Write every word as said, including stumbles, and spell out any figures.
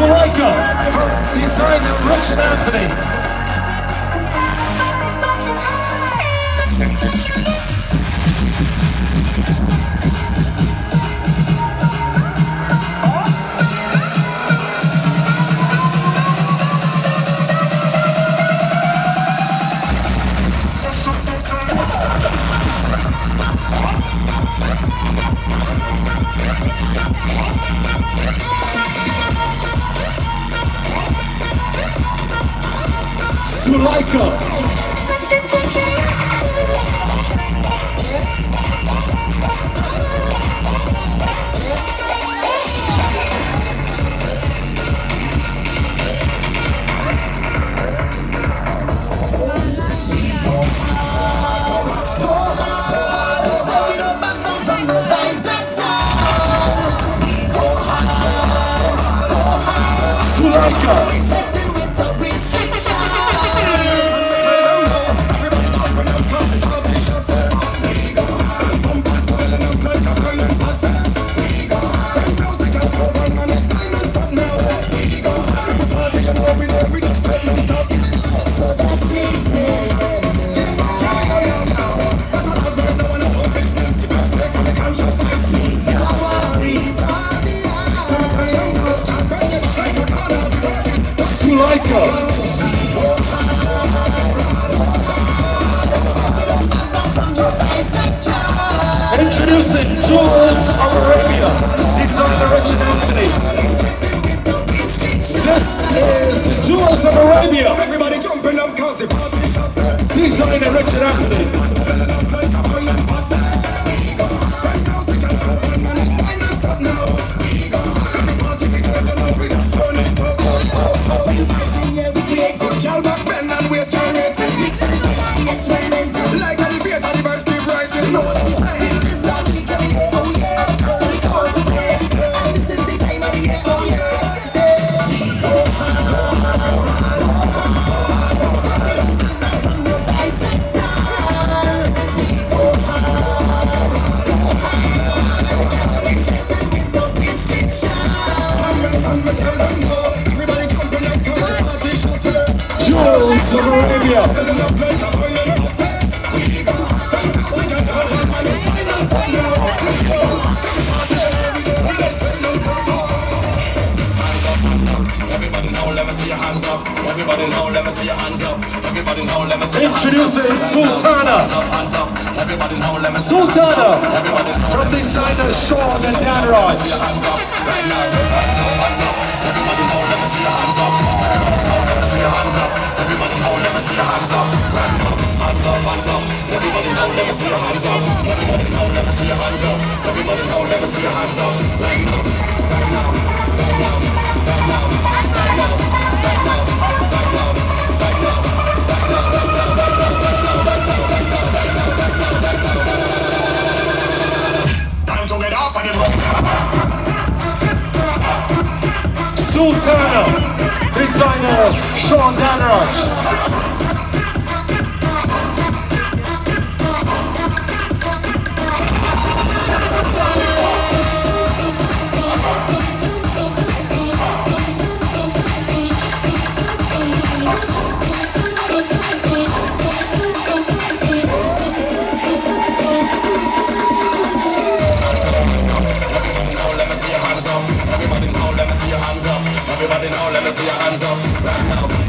Suleika from designer Richard Anthony. Suleika. Suleika. Introducing Jewels of Arabia, designer Richard Anthony. This is Jewels of Arabia. Everybody jumping up cause the party. Designer Richard Anthony. Jewels of Arabia. Introducing Sultana. Sultana from designer Sean and Dan Raj. Sultana, designer Sean Danraj. Everybody know, let me see your hands up. Everybody know, let me see your hands up. Right now.